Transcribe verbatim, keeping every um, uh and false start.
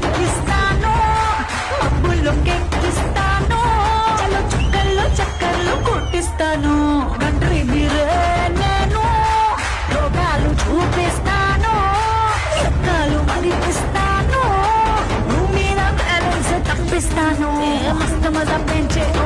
ఇస్తాను మబ్బుల్లో కెక్కిస్తాను చలో చుక్కల్లో చక్కర్లు కొట్టిస్తాను కంట్రీ బీరే నేను రోగాలు చూపిస్తాను చక్కాలు మరిపిస్తాను నువ్వు మీద బ్యాలెన్స్ తప్పిస్తాను మస్తు మజా పెంచే